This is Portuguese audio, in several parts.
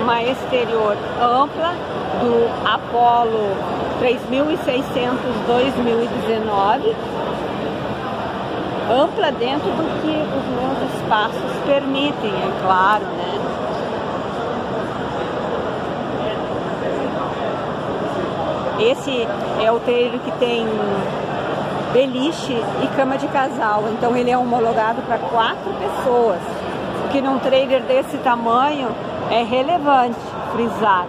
uma exterior ampla do Apollo 3600 2019, ampla dentro do que os meus espaços permitem, é claro, né? Esse é o trailer que tem beliche e cama de casal, então ele é homologado para 4 pessoas, o que num trailer desse tamanho é relevante frisar.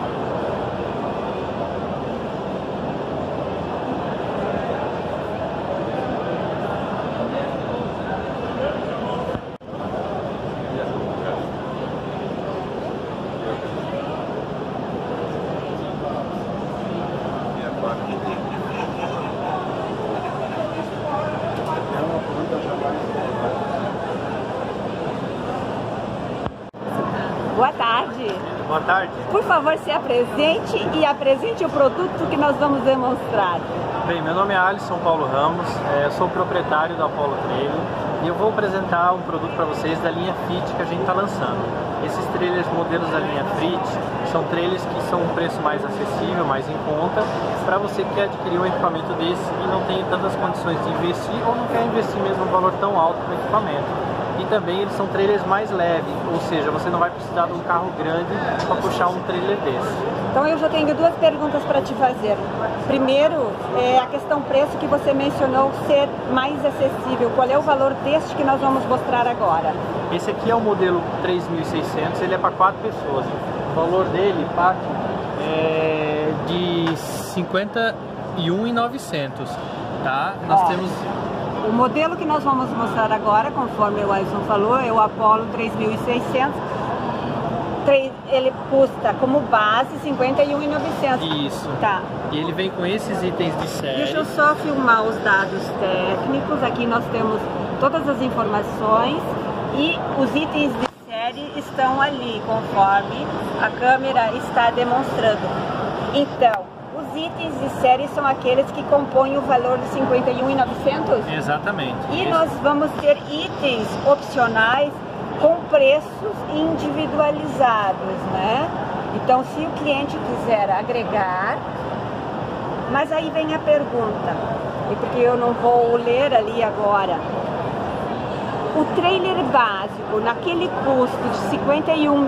Boa tarde. Boa tarde. Por favor, se apresente e apresente o produto que nós vamos demonstrar. Bem, meu nome é Alisson Paulo Ramos, eu sou proprietário da Apollo Trailer e eu vou apresentar um produto para vocês da linha Fit que a gente está lançando. Esses trailers modelos da linha Fit são trailers que são um preço mais acessível, mais em conta, para você que quer adquirir um equipamento desse e não tem tantas condições de investir ou não quer investir mesmo um valor tão alto no equipamento. E também eles são trailers mais leves, ou seja, você não vai precisar de um carro grande para puxar um trailer desse. Então eu já tenho 2 perguntas para te fazer. Primeiro, é a questão preço que você mencionou ser mais acessível. Qual é o valor deste que nós vamos mostrar agora? Esse aqui é o modelo 3600, ele é para 4 pessoas. O valor dele, Pátio, é de R$ 51.900, tá? Nós temos... O modelo que nós vamos mostrar agora, conforme o Alisson falou, é o Apollo 3600. Ele custa como base R$ 51.900. Isso. Tá. E ele vem com esses itens de série. Deixa eu só filmar os dados técnicos. Aqui nós temos todas as informações e os itens de série estão ali, conforme a câmera está demonstrando. Então, os itens de série são aqueles que compõem o valor de R$ 51.900? Exatamente. E nós vamos ter itens opcionais com preços individualizados, né? Então, se o cliente quiser agregar, mas aí vem a pergunta, e porque eu não vou ler ali agora, o trailer básico, naquele custo de R$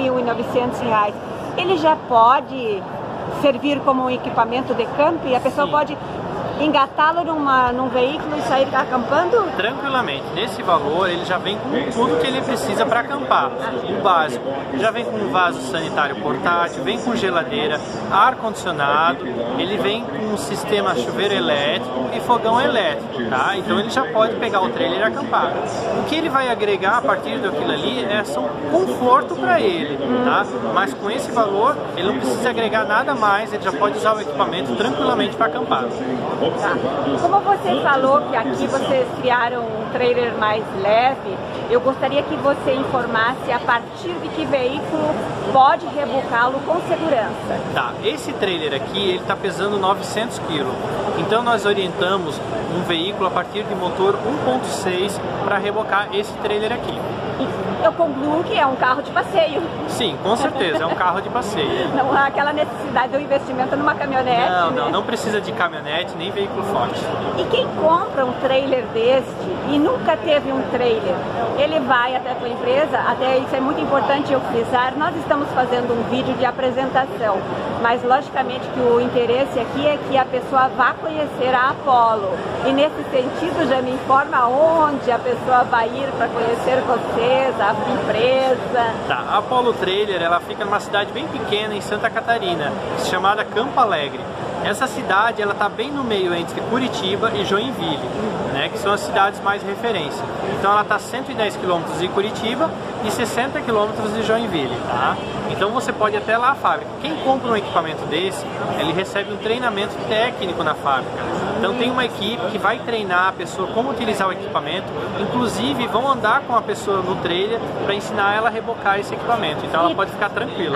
51.900, ele já pode servir como um equipamento de campo e a pessoa pode engatá-lo num veículo e sair acampando? Tranquilamente. Nesse valor ele já vem com tudo que ele precisa para acampar. O básico. Já vem com um vaso sanitário portátil, vem com geladeira, ar-condicionado, ele vem com um sistema chuveiro elétrico e fogão elétrico, tá? Então ele já pode pegar o trailer e acampar. O que ele vai agregar a partir daquilo ali é só um conforto para ele, tá? Mas com esse valor ele não precisa agregar nada mais, ele já pode usar o equipamento tranquilamente para acampar. Tá. Como você falou que aqui vocês criaram um trailer mais leve, eu gostaria que você informasse a partir de que veículo pode rebocá-lo com segurança. Tá, esse trailer aqui ele está pesando 900 kg, então nós orientamos um veículo a partir de motor 1.6 para rebocar esse trailer aqui. Eu concluo que é um carro de passeio. Sim, com certeza, é um carro de passeio. Não há aquela necessidade do investimento numa caminhonete. Não precisa de caminhonete nem veículo forte. E quem compra um trailer deste e nunca teve um trailer, ele vai até a tua empresa, até isso é muito importante eu frisar, nós estamos fazendo um vídeo de apresentação, mas logicamente que o interesse aqui é que a pessoa vá conhecer a Apollo. E nesse sentido já me informa onde a pessoa vai ir para conhecer vocês, a empresa. Tá, a Apollo Trailer ela fica numa cidade bem pequena em Santa Catarina, chamada Campo Alegre. Essa cidade ela está bem no meio entre Curitiba e Joinville, né, que são as cidades mais referência. Então ela está a 110 km de Curitiba e 60 km de Joinville, tá? Então você pode ir até lá à fábrica. Quem compra um equipamento desse, ele recebe um treinamento técnico na fábrica. Então tem uma equipe que vai treinar a pessoa como utilizar o equipamento, inclusive vão andar com a pessoa no trailer para ensinar ela a rebocar esse equipamento. Então ela pode ficar tranquila.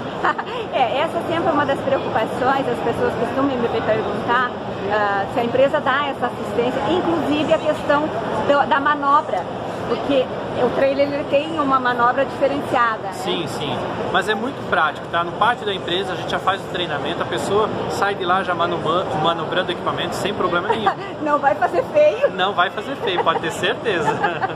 Essa sempre é uma das preocupações, as pessoas costumam me perguntar se a empresa dá essa assistência, inclusive a questão da manobra. Porque o trailer ele tem uma manobra diferenciada, né? Sim, sim. Mas é muito prático, tá? No pátio da empresa a gente já faz o treinamento, a pessoa sai de lá já manobrando o equipamento sem problema nenhum. Não vai fazer feio? Não vai fazer feio, pode ter certeza.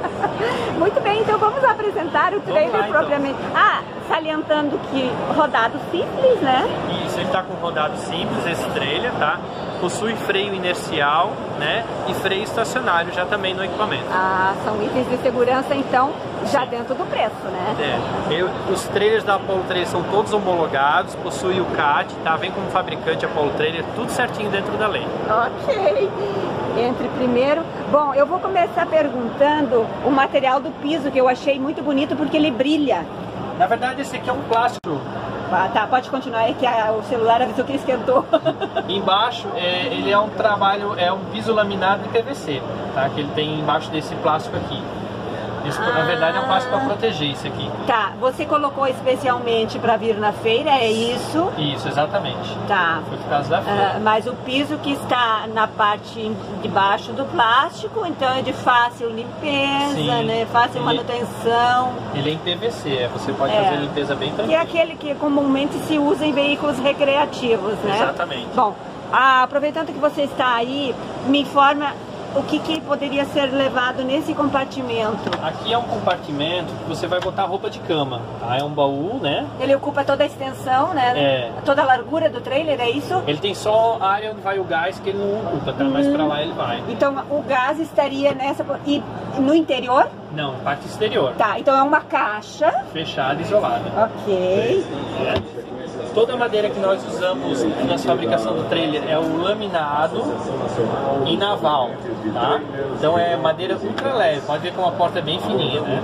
Muito bem, então vamos apresentar o trailer propriamente. Ah, salientando que rodado simples, né? Isso, ele tá com rodado simples, esse trailer, tá? Possui freio inercial, né? E freio estacionário já também no equipamento. Ah, são itens de segurança, então, já dentro do preço, né? Os trailers da Apollo Trailer são todos homologados, possui o CAT, tá? Vem como fabricante Apollo Trailer, tudo certinho dentro da lei. Ok. Entre primeiro... Bom, eu vou começar perguntando o material do piso, que eu achei muito bonito porque ele brilha. Na verdade, esse aqui é um plástico. Ah, tá, pode continuar aí que o celular avisou que esquentou. Embaixo, ele é um trabalho, é um piso laminado de PVC, tá? Que ele tem embaixo desse plástico aqui. Isso, na verdade, é um plástico para proteger isso aqui. Tá, você colocou especialmente para vir na feira, é isso? Isso, exatamente. Tá. Foi por causa da feira. Mas o piso que está na parte de baixo do plástico, então é de fácil limpeza, sim, né? Fácil manutenção. Ele é em PVC, você pode fazer limpeza bem tranquila. Que é aquele que comumente se usa em veículos recreativos, né? Exatamente. Bom, aproveitando que você está aí, me informa o que poderia ser levado nesse compartimento. Aqui é um compartimento que você vai botar roupa de cama, tá? É um baú, né? Ele ocupa toda a extensão, né? Toda a largura do trailer, é isso? Ele tem só a área onde vai o gás que ele não ocupa, tá? Mas pra lá ele vai. Então o gás estaria nessa... E no interior? Não, parte exterior. Tá, então é uma caixa... fechada e isolada. Ok. Toda a madeira que nós usamos na fabricação do trailer é o laminado em naval, tá? Então é madeira ultra leve, pode ver que uma porta bem fininha, né?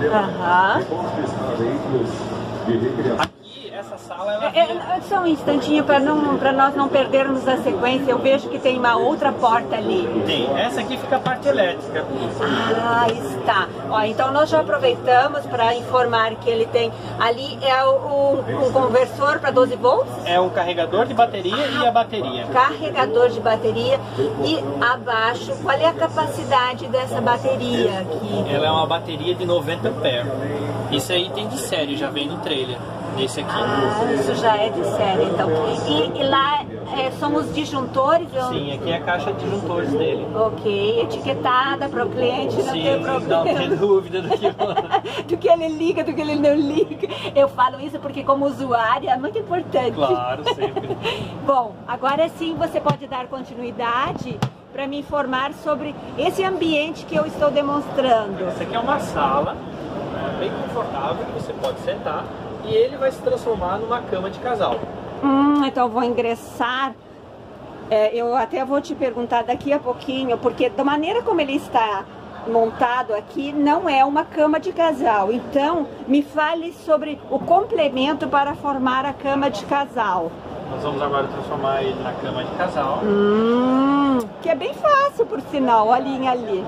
Aqui, essa sala, ela... Só um instantinho para nós não perdermos a sequência, eu vejo que tem uma outra porta ali. Tem, essa aqui fica a parte elétrica. Ah, está. Ó, então nós já aproveitamos para informar que ele tem ali um conversor para 12 volts? É um carregador de bateria e a bateria. Carregador de bateria e abaixo, qual é a capacidade dessa bateria aqui? Ela é uma bateria de 90 amperes. Isso aí tem de série, já vem no trailer. Esse aqui. Ah, isso já é de série, então. E lá são os disjuntores? Sim, aqui é a caixa de disjuntores dele. Ok, etiquetada para o cliente não ter problema. Não ter dúvida do que ele liga, do que ele não liga. Eu falo isso porque como usuária é muito importante. Claro, sempre. Bom, agora sim você pode dar continuidade para me informar sobre esse ambiente que eu estou demonstrando. Essa aqui é uma sala bem confortável que você pode sentar. E ele vai se transformar numa cama de casal. Então eu vou ingressar. Eu até vou te perguntar daqui a pouquinho, porque da maneira como ele está montado aqui, não é uma cama de casal. Então, me fale sobre o complemento para formar a cama de casal. Nós vamos agora transformar ele na cama de casal. Que é bem fácil, por sinal, olhem ali.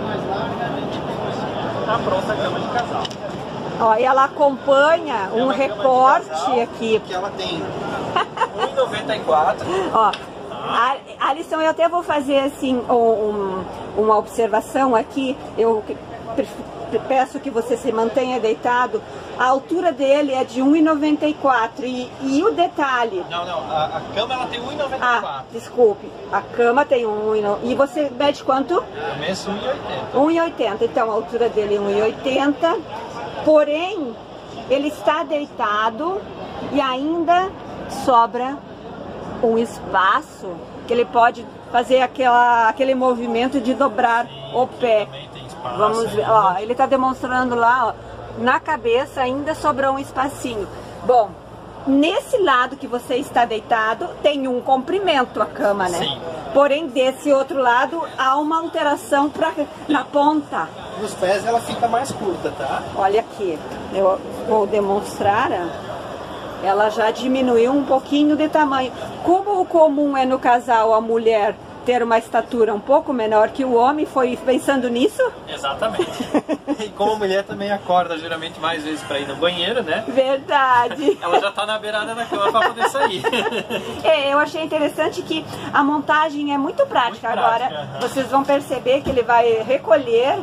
Está pronta a cama de casal. Ó, e ela acompanha um recorte aqui. Que ela tem 1,94. Ó, Alisson, eu até vou fazer assim uma observação aqui. Eu peço que você se mantenha deitado. A altura dele é de 1,94 e o detalhe... Não, a cama ela tem 1,94. Ah, desculpe, a cama tem 1,94. E você mede quanto? Eu meço 1,80. 1,80, então a altura dele é 1,80. Porém, ele está deitado e ainda sobra um espaço que ele pode fazer aquele movimento de dobrar o pé. Tem espaço. Vamos ver, ó, ele está demonstrando lá, ó, na cabeça ainda sobrou um espacinho. Bom, nesse lado que você está deitado tem um comprimento a cama, né? Sim. Porém, desse outro lado há uma alteração na ponta. Nos pés ela fica mais curta, tá? Olha aqui, eu vou demonstrar. Ela já diminuiu um pouquinho de tamanho. Como o comum é no casal a mulher ter uma estatura um pouco menor que o homem, foi pensando nisso? Exatamente. E como a mulher também acorda geralmente mais vezes para ir no banheiro, né? Verdade. Ela já tá na beirada da cama para poder sair. Eu achei interessante que a montagem é muito prática. Agora vocês vão perceber que ele vai recolher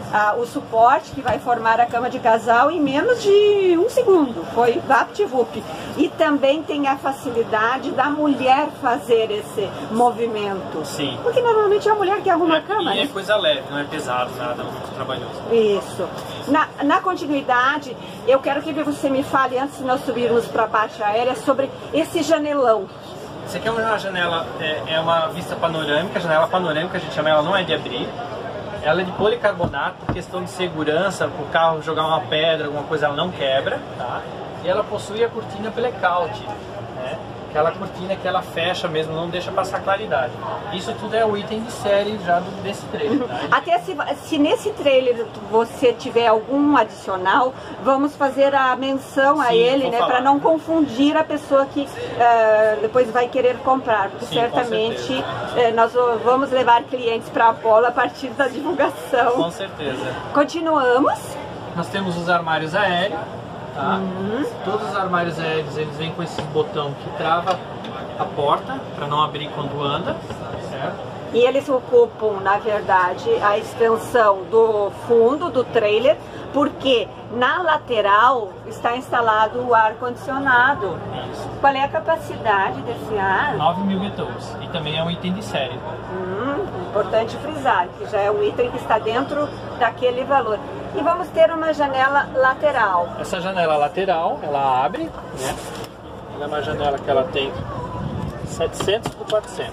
o suporte que vai formar a cama de casal em menos de 1 segundo. Foi vapt-vup. E também tem a facilidade da mulher fazer esse movimento. Sim. Porque normalmente é a mulher que arruma a cama. E né? é coisa leve, não é pesado, nada muito trabalhoso. Isso. Na continuidade, eu quero que você me fale, antes de nós subirmos para a baixa aérea, sobre esse janelão. Isso aqui é uma janela, é uma vista panorâmica, janela panorâmica, a gente chama, ela não é de abrir. Ela é de policarbonato, por questão de segurança, para o carro jogar uma pedra, alguma coisa, ela não quebra, tá? E ela possui a cortina blackout, né? Aquela cortina que ela fecha mesmo, não deixa passar claridade. Isso tudo é o item de série já desse trailer. Tá? Até se nesse trailer você tiver algum adicional, vamos fazer a menção a ele, né, para não confundir a pessoa que depois vai querer comprar, porque certamente nós vamos levar clientes para a Apollo a partir da divulgação. Com certeza. Continuamos. Nós temos os armários aéreos. Tá? Todos os armários aéreos eles vêm com esse botão que trava a porta para não abrir quando anda, certo? E eles ocupam, na verdade, a extensão do fundo do trailer, porque na lateral está instalado o ar-condicionado. Qual é a capacidade desse ar? 9.000 BTUs. E também é um item de série. Importante frisar, que já é um item que está dentro daquele valor. E vamos ter uma janela lateral. Essa janela lateral, ela abre, né? Ela é uma janela que ela tem 700 por 400.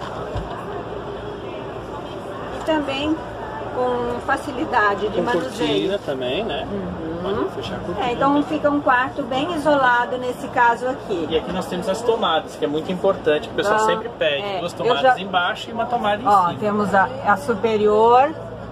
E também com facilidade de manuseio. Cortina também, né? Pode fechar a cortina. Então fica um quarto bem isolado nesse caso aqui. E aqui nós temos as tomadas, que é muito importante, o pessoal sempre pede. 2 tomadas embaixo e uma tomada em cima. Temos a superior.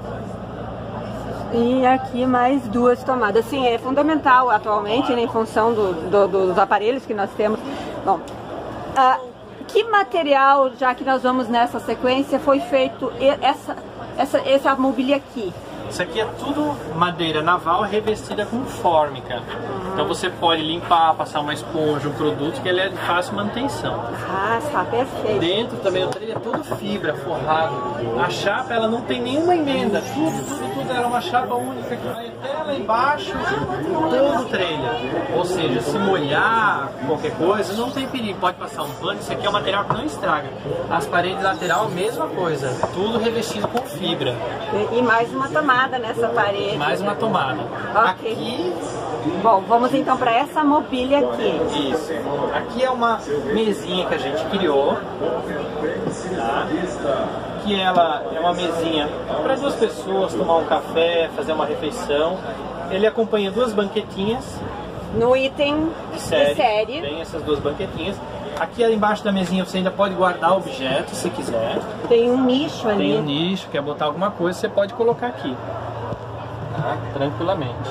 E aqui mais 2 tomadas. Sim, é fundamental atualmente, né, em função dos aparelhos que nós temos. Bom, que material, já que nós vamos nessa sequência, foi feito essa mobília aqui? Isso aqui é tudo madeira naval revestida com fórmica. Então você pode limpar, passar uma esponja, um produto que ele é de fácil manutenção. Ah, está perfeito. Dentro também o trailer é todo fibra, forrado. A chapa ela não tem nenhuma emenda. Tudo era uma chapa única que vai até lá embaixo, todo o trailer. Ou seja, se molhar qualquer coisa, não tem perigo. Pode passar um pano, isso aqui é um material que não estraga. As paredes lateral, a mesma coisa. Tudo revestido com fibra. E mais uma tomada nessa parede. Mais uma tomada. Ok. Aqui... Bom, vamos então para essa mobília aqui. Isso. Aqui é uma mesinha que a gente criou. Tá? Que ela é uma mesinha para 2 pessoas tomar um café, fazer uma refeição. Ele acompanha 2 banquetinhas. No item de série. Tem essas 2 banquetinhas. Aqui embaixo da mesinha você ainda pode guardar objetos se quiser. Tem um nicho ali. Tem um nicho, quer botar alguma coisa, você pode colocar aqui. Tá? Tranquilamente.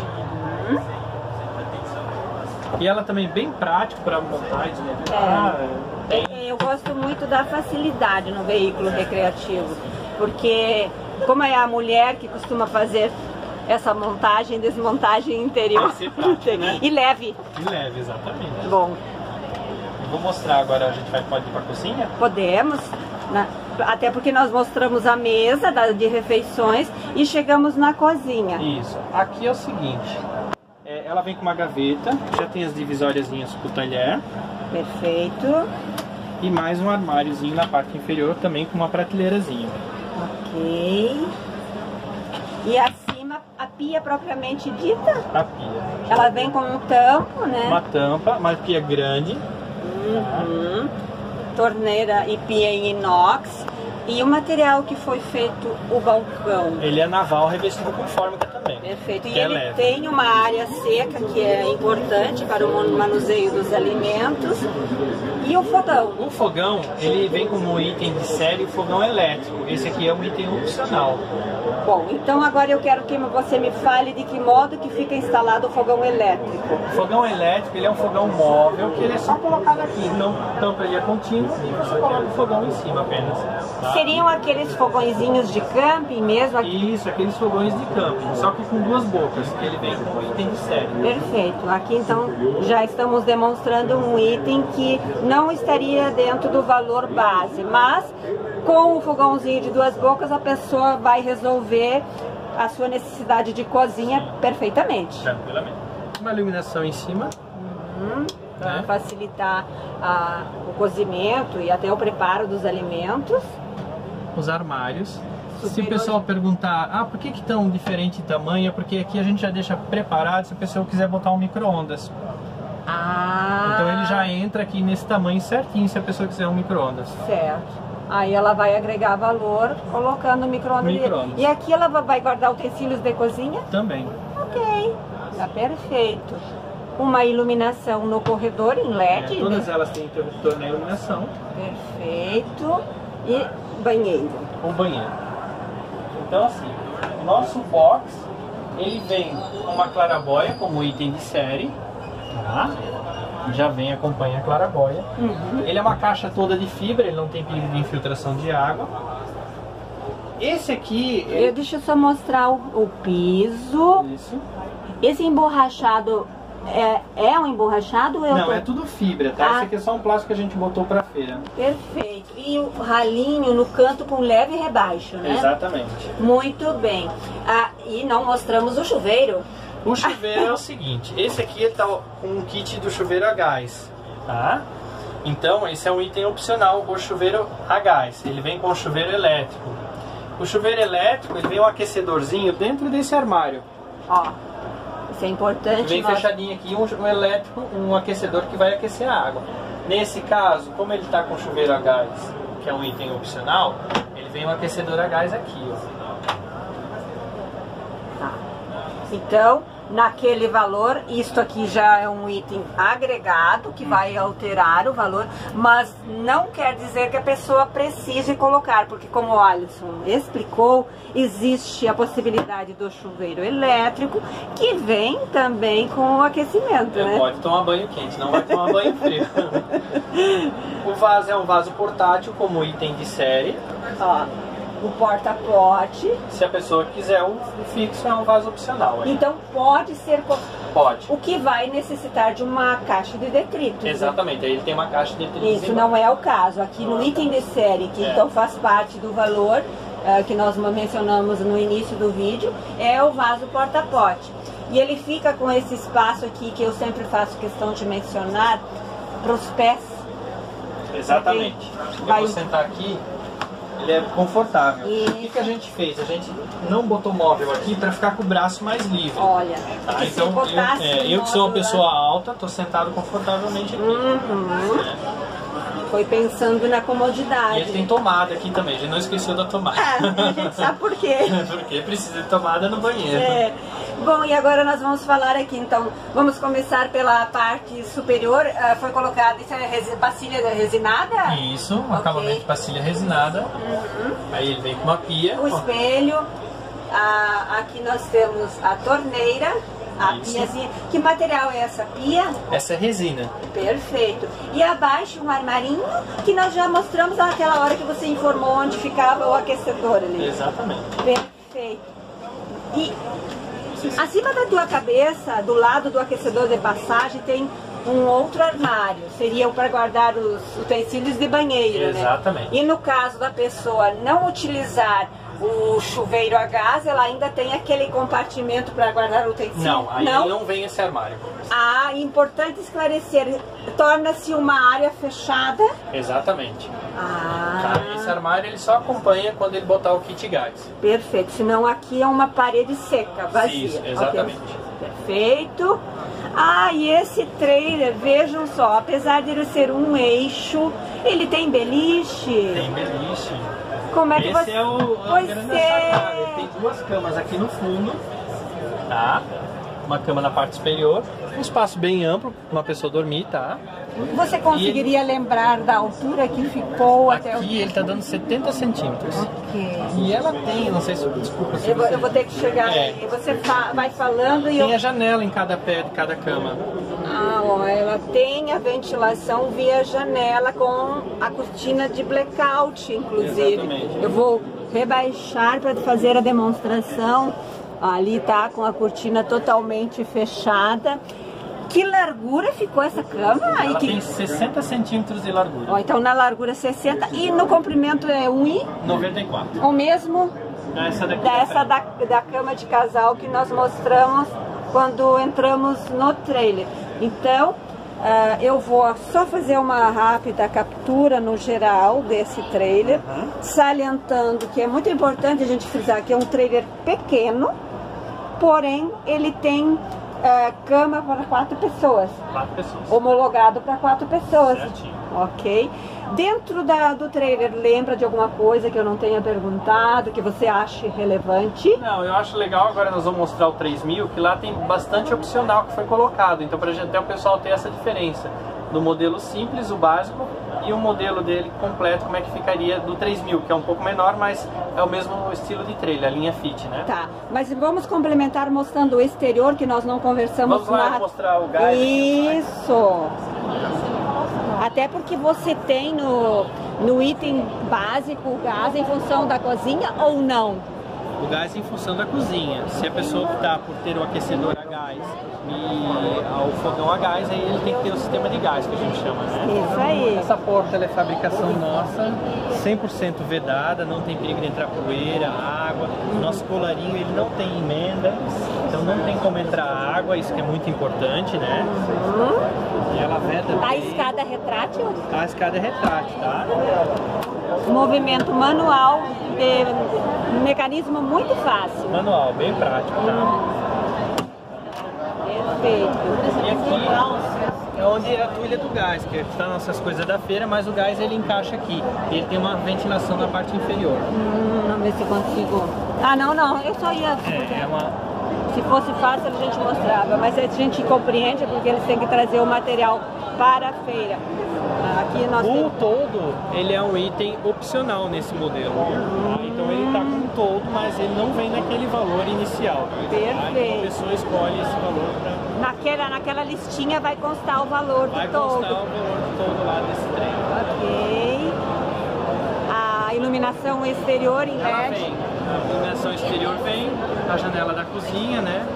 E ela também bem prático para montar e desmontar. Eu gosto muito da facilidade no veículo recreativo, porque como é a mulher que costuma fazer essa montagem, desmontagem interior, prático, né? E leve. E leve, exatamente. Bom. Eu vou mostrar agora, a gente pode ir para a cozinha? Podemos, né? Até porque nós mostramos a mesa de refeições e chegamos na cozinha. Isso. Aqui é o seguinte, ela vem com uma gaveta, já tem as divisóriazinhas com o talher. Perfeito. E mais um armáriozinho na parte inferior também com uma prateleirazinha. Ok. E acima a pia propriamente dita? A pia. Ela vem com um tampo, né? Uma tampa, uma pia grande. Torneira e pia em inox. E o material que foi feito, o balcão? Ele é naval revestido com fórmica também. Perfeito. E ele tem uma área seca que é importante para o manuseio dos alimentos. E o fogão? O fogão, ele vem como item de série o fogão elétrico. Esse aqui é um item opcional. Bom, então agora eu quero que você me fale de que modo que fica instalado o fogão elétrico. O fogão elétrico, ele é um fogão móvel, que ele é só colocado aqui. Não tampa ele é contínuo e você coloca o fogão em cima apenas. Tá? Seriam aqueles fogõezinhos de camping mesmo? Isso, aqueles fogões de camping, só que com 2 bocas, que ele vem com item de série. Perfeito. Aqui então já estamos demonstrando um item que não estaria dentro do valor base, mas com o fogãozinho de 2 bocas a pessoa vai resolver a sua necessidade de cozinha perfeitamente. Tranquilamente. Uma iluminação em cima. Para facilitar o cozimento e até o preparo dos alimentos. Os armários. Se o pessoal perguntar, por que tão diferente de tamanho? É porque aqui a gente já deixa preparado se a pessoa quiser botar um micro-ondas. Então ele já entra aqui nesse tamanho certinho se a pessoa quiser um micro-ondas. Certo. Aí ela vai agregar valor colocando o micro-ondas. E aqui ela vai guardar utensílios de cozinha? Também. Ok, tá perfeito. Uma iluminação no corredor em LED. Todas elas têm interruptor na iluminação. Perfeito. E banheiro. Um banheiro. Então assim, o nosso box, ele vem com uma clarabóia como item de série. Tá? Já vem, acompanha a clarabóia. Ele é uma caixa toda de fibra, ele não tem perigo de infiltração de água. Esse aqui... Deixa eu só mostrar o piso. Isso. Esse emborrachado é um emborrachado? Não, é tudo fibra, tá? Esse aqui é só um plástico que a gente botou pra feira. Perfeito. E o ralinho no canto com leve rebaixo, né? Exatamente. Muito bem. E não mostramos o chuveiro. O chuveiro é o seguinte, esse aqui ele tá com um kit do chuveiro a gás, tá? Então esse é um item opcional, o chuveiro a gás. Ele vem com o chuveiro elétrico. O chuveiro elétrico, ele vem um aquecedorzinho dentro desse armário. Ó, isso é importante. Vem fechadinho aqui um elétrico, um aquecedor que vai aquecer a água. Nesse caso, como ele está com chuveiro a gás, que é um item opcional, ele vem um aquecedor a gás aqui, ó. Tá. Então, naquele valor, isto aqui já é um item agregado que vai alterar o valor, mas não quer dizer que a pessoa precise colocar, porque como o Alisson explicou, existe a possibilidade do chuveiro elétrico que vem também com o aquecimento, né? Pode tomar banho quente, não vai tomar banho frio. O vaso é um vaso portátil como item de série. Ó, o porta-pote. Se a pessoa quiser o fixo, é um vaso opcional. Então pode ser... Pode. O que vai necessitar de uma caixa de detritos. Exatamente, né? Aí ele tem uma caixa de detritos. Isso não é o caso. Aqui no item de série, que então faz parte do valor que nós mencionamos no início do vídeo, é o vaso porta-pote. E ele fica com esse espaço aqui, que eu sempre faço questão de mencionar, para os pés. Exatamente. Eu vou sentar aqui. Ele é confortável. O que a gente fez? A gente não botou móvel aqui para ficar com o braço mais livre. Olha, tá? Então eu que sou uma pessoa alta, estou sentado confortavelmente aqui. Foi pensando na comodidade. E ele tem tomada aqui também, a gente não esqueceu da tomada. A gente sabe por quê. Porque precisa de tomada no banheiro. Bom, e agora nós vamos falar aqui, então, vamos começar pela parte superior. Foi colocada, isso é pastilha resinada? Isso, um acabamento de pastilha resinada. Aí ele vem com uma pia. O espelho. Aqui nós temos a torneira. A piazinha. Que material é essa pia? Essa é resina. Perfeito. E abaixo um armarinho que nós já mostramos naquela hora que você informou onde ficava o aquecedor ali. Exatamente. Perfeito. E acima da tua cabeça, do lado do aquecedor de passagem, tem um outro armário. Seria para guardar os utensílios de banheiro, exatamente, né? E no caso da pessoa não utilizar o chuveiro a gás, ela ainda tem aquele compartimento para guardar o utensílio? Não, aí não vem esse armário. Importante esclarecer, torna-se uma área fechada? Exatamente. Esse armário ele só acompanha quando ele botar o kit gás. Perfeito, senão aqui é uma parede seca, vazia. Isso, exatamente. Okay. Perfeito. E esse trailer, vejam só, apesar de ele ser um eixo, ele tem beliche. Tem beliche. Como é que esse é o grande sacada. Ele tem duas camas aqui no fundo, tá? Uma cama na parte superior, um espaço bem amplo para uma pessoa dormir, tá? Você conseguiria lembrar da altura que ficou aqui até o... Aqui ele tá dando 70 centímetros. Ok. E ela tem, não sei se... Desculpa se eu vou ter que chegar aí. Você vai falando e tem a janela em cada pé de cada cama. Ela tem a ventilação via janela com a cortina de blackout, inclusive. Exatamente. Eu vou rebaixar para fazer a demonstração. Ali tá com a cortina totalmente fechada. Que largura ficou essa cama? Ela tem 60 centímetros de largura. Então na largura 60 e no comprimento é 1,94. O mesmo? dessa da cama de casal que nós mostramos quando entramos no trailer. Então, eu vou só fazer uma rápida captura no geral desse trailer, salientando que é muito importante a gente frisar que é um trailer pequeno, porém ele tem cama para 4 pessoas. 4 pessoas. Homologado para 4 pessoas. Certinho. Ok. Dentro do trailer, lembra de alguma coisa que eu não tenha perguntado, que você ache relevante? Não, eu acho legal, agora nós vamos mostrar o 3000, que lá tem bastante opcional que foi colocado, então para até o pessoal ter essa diferença do modelo simples, o básico, e o modelo dele completo, como é que ficaria do 3000, que é um pouco menor, mas é o mesmo estilo de trailer, a linha Fit, né? Tá, mas vamos complementar mostrando o exterior, que nós não conversamos. Vamos lá mostrar o gás. Isso! Até porque você tem no item básico o gás em função da cozinha ou não? O gás em função da cozinha. Se a pessoa optar por ter o aquecedor a gás e o fogão a gás, aí ele tem que ter o sistema de gás, que a gente chama, né? Isso aí. Essa porta ela é fabricação nossa, 100% vedada, não tem perigo de entrar poeira, água. Nosso colarinho ele não tem emenda, então não tem como entrar água, isso que é muito importante, né? E ela veda bem. A escada é retrátil? A escada é retrátil, tá? Movimento manual, um mecanismo muito fácil. Manual, bem prático, tá? Perfeito. E aqui é onde é a tulha do gás, que está nossas coisas da feira, mas o gás ele encaixa aqui. Ele tem uma ventilação na parte inferior. Vamos ver se consigo. Ah, não, eu só ia... Se fosse fácil a gente mostrava, mas a gente compreende porque eles têm que trazer o material para a feira. Aqui nós o todo, ele é um item opcional nesse modelo. Tá? Então ele está com um todo, mas ele não vem naquele valor inicial. Perfeito. Tá? Então a pessoa escolhe esse valor para... Naquela listinha vai constar o valor do todo. Vai constar o valor do todo lá desse trem. Ok. A iluminação exterior em Ela LED. vem. A iluminação exterior vem, a janela da cozinha, né?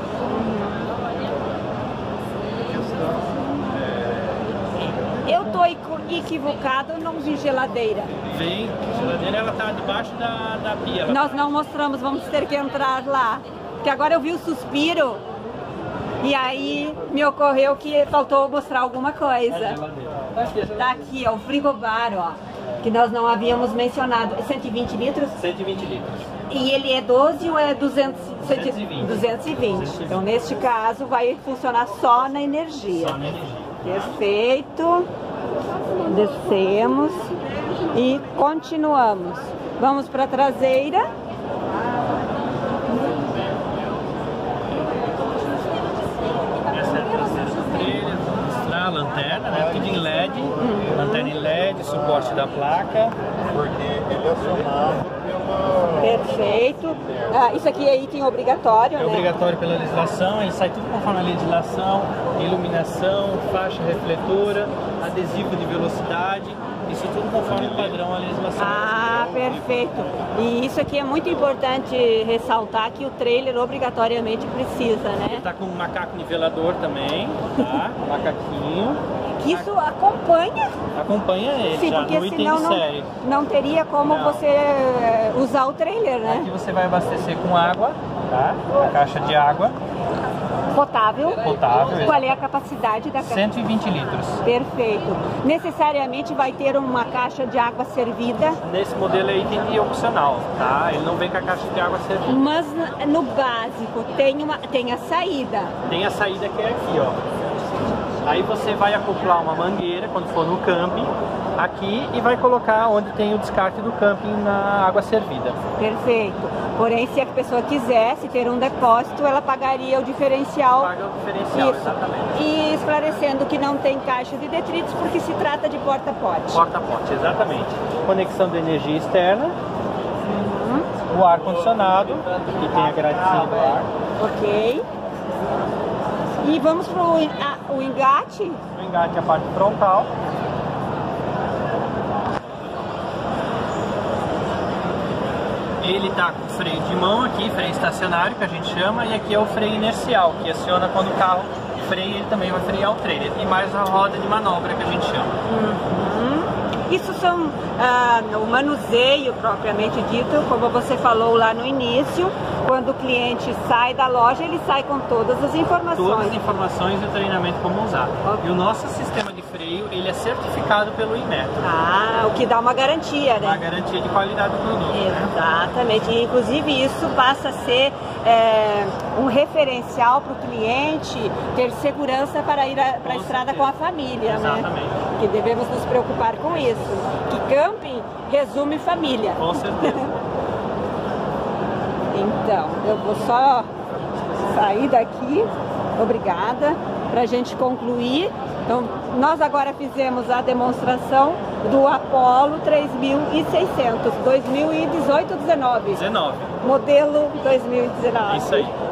Eu tô equivocado, eu não vi geladeira. Vem, a geladeira ela tá debaixo da pia. Nós não mostramos, vamos ter que entrar lá. Porque agora eu vi o suspiro e aí me ocorreu que faltou mostrar alguma coisa. Tá aqui, ó, o frigobar, ó, que nós não havíamos mencionado. É 120 litros? 120 litros. E ele é 12 ou é 220? 220. Então, neste caso, vai funcionar só na energia. Só na energia. Perfeito. Descemos e continuamos. Vamos para a traseira. Essa é a traseira do trailer. Vou mostrar a lanterna, né? Tudo em LED. Lanterna em LED, suporte da placa. Porque ele é acionado Perfeito. Isso aqui é item obrigatório, É né? obrigatório pela legislação, ele sai tudo conforme a legislação, iluminação, faixa refletora, adesivo de velocidade, isso tudo conforme o padrão a legislação. Ah, perfeito. E isso aqui é muito importante ressaltar que o trailer obrigatoriamente precisa, né? Ele tá com um macaco nivelador também, tá? Macaquinho. Que isso acompanha? Acompanha ele. Sim, já porque no item senão de série. não teria como Não. você usar o trailer, né? Aqui você vai abastecer com água, tá? A caixa de água Potável. potável. Qual é a capacidade da caixa? 120 litros. Perfeito. Necessariamente vai ter uma caixa de água servida, Nesse modelo é item de opcional, tá? Ele não vem com a caixa de água servida. mas no básico tem a saída. Tem a saída que é aqui, ó. Aí você vai acoplar uma mangueira quando for no camping aqui e vai colocar onde tem o descarte do camping na água servida. Perfeito. Porém, se a pessoa quisesse ter um depósito, ela pagaria o diferencial. Paga o diferencial, Isso. exatamente. E esclarecendo que não tem caixa de detritos porque se trata de porta-pote. Porta-pote, exatamente. Conexão de energia externa, o ar-condicionado, que tem a gradezinha do ar. Ok. E vamos para o engate. O engate é a parte frontal. Ele tá com freio de mão aqui, freio estacionário que a gente chama, e aqui é o freio inercial, que aciona quando o carro freia, ele também vai frear o trailer. E mais a roda de manobra que a gente chama. Isso são o manuseio propriamente dito, como você falou lá no início, quando o cliente sai da loja, ele sai com todas as informações. Todas as informações do treinamento como usar. Okay. E o nosso sistema de freio, ele é certificado pelo Inmetro. O que dá uma garantia, né? Uma garantia de qualidade do produto. Exatamente. Né? E, inclusive, isso passa a ser um referencial para o cliente ter segurança para ir para a estrada com a família. Exatamente. Né? Que devemos nos preocupar com isso. Que camping resume família. Com certeza. Então, eu vou só sair daqui, obrigada, para a gente concluir. Então, nós agora fizemos a demonstração do Apollo 3600, 2018-19. 19. Modelo 2019. Isso aí.